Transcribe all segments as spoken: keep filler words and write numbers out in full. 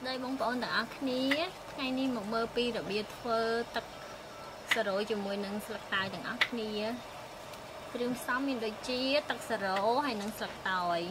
đây bông bông đã khné ngày ní một mơ pi rồi bia phơ tật sờ rồi cho mùi nâng sạc tài từng ác khné phim xong mình đôi chia tật sờ rỗ hay nâng sạc tỏi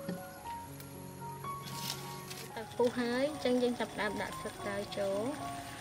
phù hơi chân chân tập đạp đặt sạch vào chỗ